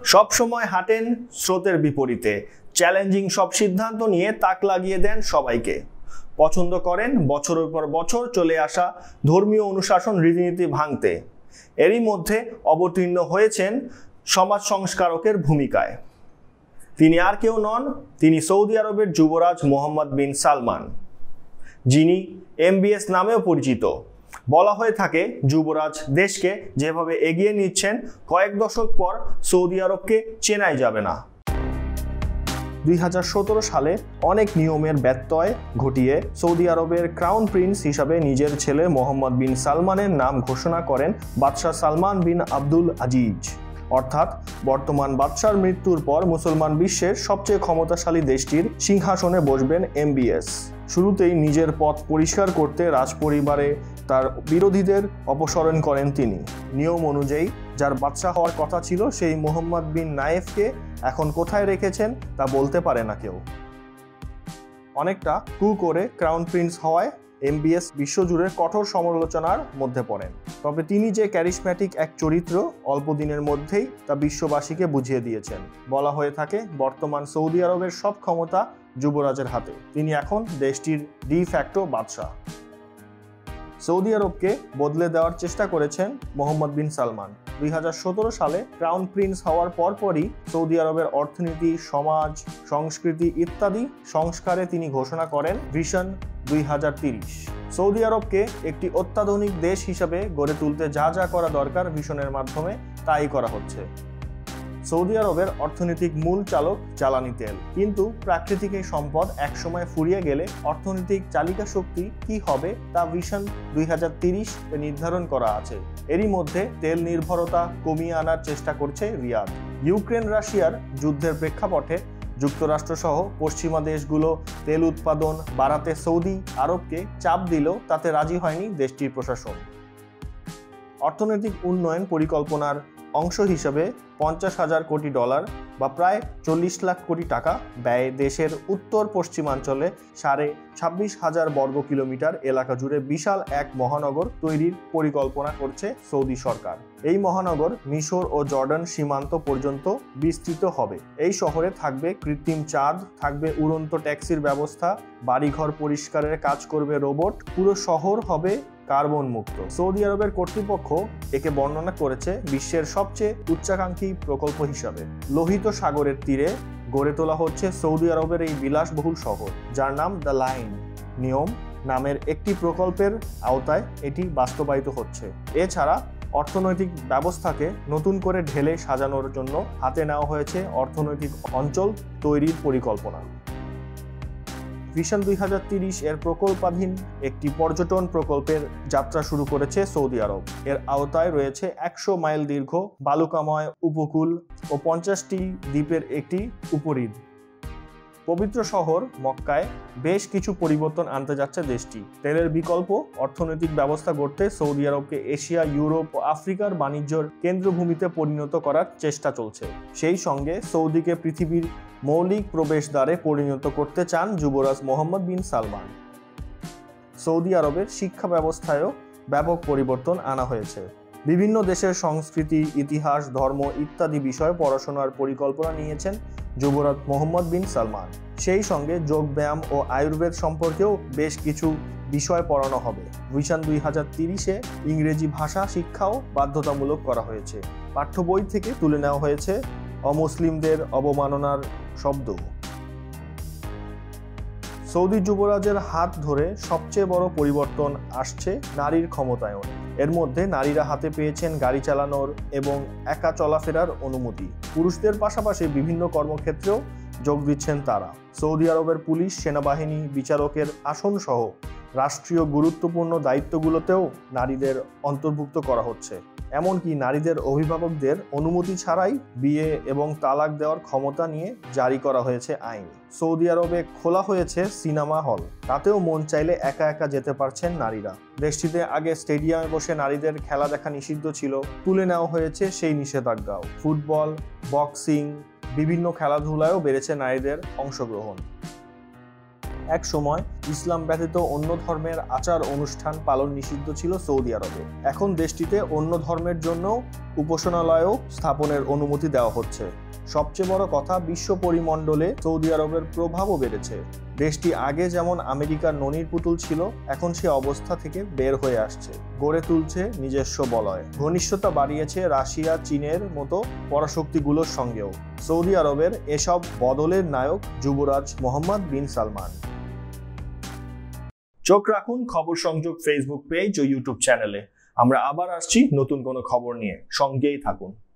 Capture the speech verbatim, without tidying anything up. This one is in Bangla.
সবসময় হাঁটেন স্রোতের বিপরীতে, চ্যালেঞ্জিং সব সিদ্ধান্ত নিয়ে তাক লাগিয়ে দেন সবাইকে। পছন্দ করেন বছরের পর বছর চলে আসা ধর্মীয় অনুশাসন রীতিনীতি ভাঙতে। এরই মধ্যে অবতীর্ণ হয়েছেন সমাজ সংস্কারকের ভূমিকায়। তিনি আর কেউ নন, তিনি সৌদি আরবের যুবরাজ মোহাম্মদ বিন সালমান, যিনি এমবিএস নামেও পরিচিত। বলা হয়ে থাকে যুবরাজ দেশকে যেভাবে এগিয়ে নিচ্ছেন, কয়েক দশক পর সৌদি আরবকে চেনাই যাবে না। দুই হাজার সতেরো সালে অনেক নিয়মের ব্যত্যয় ঘটিয়ে সৌদি আরবের ক্রাউন প্রিন্স হিসাবে নিজের ছেলে মোহাম্মদ বিন সালমানের নাম ঘোষণা করেন বাদশাহ সালমান বিন আব্দুল আজিজ। অর্থাৎ বর্তমান বাদশার মৃত্যুর পর মুসলমান বিশ্বের সবচেয়ে ক্ষমতাশালী দেশটির সিংহাসনে বসবেন এমবিএস। শুরুতেই নিজের পথ পরিষ্কার করতে রাজপরিবারে তার বিরোধীদের অপসারণ করেন তিনি। নিয়ম অনুযায়ী যার বাদশা হওয়ার কথা ছিল সেই মোহাম্মদ বিন নায়েফকে এখন কোথায় রেখেছেন তা বলতে পারে না কেউ। অনেকটা কু করে ক্রাউন প্রিন্স হওয়ায় এমবিএস বিশ্বজুড়ে কঠোর সমালোচনার মধ্যে পড়েন। তবে তিনি যে ক্যারিসম্যাটিক এক চরিত্র অল্প দিনের মধ্যেই তা বিশ্ববাসীকে বুঝিয়ে দিয়েছেন। বলা হয়ে থাকে বর্তমান সৌদি আরবের সব ক্ষমতা যুবরাজের হাতে, তিনি এখন দেশটির ডি ফ্যাক্টো বাদশাহ। সৌদি আরবকে বদলে দেওয়ার চেষ্টা করেছেন মোহাম্মদ বিন সালমান। দুই হাজার সতেরো সালে ক্রাউন প্রিন্স হওয়ার পরপরই সৌদি আরবের অর্থনীতি, সমাজ, সংস্কৃতি ইত্যাদি সংস্কারে তিনি ঘোষণা করেন ভিশন দুই হাজার তিরিশ। সৌদি আরবকে একটি অত্যাধুনিক দেশ হিসাবে গড়ে তুলতে যা যা করা দরকার ভিশনের মাধ্যমে তাই করা হচ্ছে। সৌদি আরবের অর্থনৈতিক মূল চালক জ্বালানি তেল, কিন্তু প্রাকৃতিক এই সম্পদ একসময় ফুরিয়ে গেলে অর্থনৈতিক চালিকা শক্তি কি হবে তা ভিশন দুই হাজার তিরিশ এ নির্ধারণ করা আছে। এরই মধ্যে তেল নির্ভরতা কমিয়ে আনার চেষ্টা করছে রিয়াদ। ইউক্রেন রাশিয়ার যুদ্ধের প্রেক্ষাপটে যুক্তরাষ্ট্র সহ পশ্চিমা দেশগুলো তেল উৎপাদন বাড়াতে সৌদি আরবকে চাপ দিলেও তাতে রাজি হয়নি দেশটির প্রশাসন। অর্থনৈতিক উন্নয়ন পরিকল্পনার অংশ হিসেবে পঞ্চাশ হাজার কোটি ডলার বা প্রায় চল্লিশ লাখ কোটি টাকা ব্যয়ে দেশের উত্তর পশ্চিমাঞ্চলে সাড়ে ছাব্বিশ হাজার বর্গ কিলোমিটার এলাকা জুড়ে বিশাল এক মহানগর তৈরির পরিকল্পনা করছে সৌদি সরকার। এই মহানগর মিশর ও জর্ডান সীমান্ত পর্যন্ত বিস্তৃত হবে। এই শহরে থাকবে কৃত্রিম চাঁদ, থাকবে উড়ন্ত ট্যাক্সির ব্যবস্থা, বাড়িঘর পরিষ্কারের কাজ করবে রোবট, পুরো শহর হবে কার্বন মুক্ত। সৌদি আরবের কর্তৃপক্ষ একে বর্ণনা করেছে বিশ্বের সবচেয়ে উচ্চাকাঙ্ক্ষী প্রকল্প হিসাবে। লোহিত সাগরের তীরে গড়ে তোলা হচ্ছে সৌদি আরবের এই বিলাসবহুল শহর, যার নাম দ্য লাইন নিয়ম নামের একটি প্রকল্পের আওতায় এটি বাস্তবায়িত হচ্ছে। এছাড়া অর্থনৈতিক ব্যবস্থাকে নতুন করে ঢেলে সাজানোর জন্য হাতে নেওয়া হয়েছে অর্থনৈতিক অঞ্চল তৈরির পরিকল্পনা। ভিশন দুই হাজার তিরিশ এর প্রকল্পাধীন একটি পর্যটন প্রকল্পের যাত্রা শুরু করেছে সৌদি আরব। এর আওতায় রয়েছে একশো মাইল দীর্ঘ বালুকাময় উপকূল ও পঞ্চাশটি দ্বীপের একটি উপহ্রদ। পবিত্র শহর মক্কায় বেশ কিছু পরিবর্তন আনতে যাচ্ছে দেশটি। তেলের বিকল্প অর্থনৈতিক ব্যবস্থা গড়তে সৌদি আরবকে এশিয়া, ইউরোপ ও আফ্রিকার বাণিজ্যের কেন্দ্রভূমিতে পরিণত করার চেষ্টা চলছে। সেই সঙ্গে সৌদিকে পৃথিবীর মৌলিক প্রবেশদ্বারে পরিণত করতে চান যুবরাজ মোহাম্মদ বিন সালমান। সৌদি আরবের শিক্ষা ব্যবস্থায়ও ব্যাপক পরিবর্তন আনা হয়েছে। বিভিন্ন দেশের সংস্কৃতি, ইতিহাস, ধর্ম ইত্যাদি বিষয়ে পড়াশোনার পরিকল্পনা নিয়েছেন যুবরাজ মোহাম্মদ বিন সালমান। সেই সঙ্গে যোগব্যায়াম ও আয়ুর্বেদ সম্পর্কেও বেশ কিছু বিষয় পড়ানো হবে। ভিশন দুই হাজার তিরিশে ইংরেজি ভাষা শিক্ষাও বাধ্যতামূলক করা হয়েছে। পাঠ্য বই থেকে তুলে নেওয়া হয়েছে অমুসলিমদের অবমাননার শব্দ। সৌদি যুবরাজের হাত ধরে সবচেয়ে বড় পরিবর্তন আসছে নারীর ক্ষমতায়ন। এর মধ্যে নারীরা হাতে পেয়েছেন গাড়ি চালানোর এবং একা চলাফেরার অনুমতি। পুরুষদের পাশাপাশি বিভিন্ন কর্মক্ষেত্রেও যোগ দিচ্ছেন তারা। সৌদি আরবের পুলিশ, সেনাবাহিনী, বিচারকের আসন সহ রাষ্ট্রীয় গুরুত্বপূর্ণ দায়িত্বগুলোতেও নারীদের অন্তর্ভুক্ত করা হচ্ছে। এমনকি নারীদের অভিভাবকদের অনুমতি ছাড়াই বিয়ে এবং তালাক দেওয়ার ক্ষমতা নিয়ে জারি করা হয়েছে আইন। সৌদি আরবে খোলা হয়েছে সিনেমা হল, তাতেও মন চাইলে একা একা যেতে পারছেন নারীরা। দেশটিতে আগে স্টেডিয়ামে বসে নারীদের খেলা দেখা নিষিদ্ধ ছিল, তুলে নেওয়া হয়েছে সেই নিষেধাজ্ঞাও। ফুটবল, বক্সিং, বিভিন্ন খেলাধুলায়ও বেড়েছে নারীদের অংশগ্রহণ। এক সময় ইসলাম ব্যতীত অন্য ধর্মের আচার অনুষ্ঠান পালন নিষিদ্ধ ছিল সৌদি আরবে। এখন দেশটিতে অন্য ধর্মের জন্য উপাসনালয়ও স্থাপনের অনুমতি দেওয়া হচ্ছে। সবচেয়ে বড় কথা, বিশ্ব পরিমণ্ডলে সৌদি আরবের প্রভাবও বেড়েছে। দেশটি আগে যেমন আমেরিকার ননির পুতুল ছিল, এখন সে অবস্থা থেকে বের হয়ে আসছে, গড়ে তুলছে নিজস্ব বলয়। ঘনিষ্ঠতা বাড়িয়েছে রাশিয়া, চীনের মতো পরাশক্তিগুলোর সঙ্গেও। সৌদি আরবের এসব বদলের নায়ক যুবরাজ মোহাম্মদ বিন সালমান। চোখ রাখুন খবর সংযোগ ফেসবুক পেজ ও ইউটিউব চ্যানেলে। আমরা আবার আসছি নতুন কোনো খবর নিয়ে, সঙ্গেই থাকুন।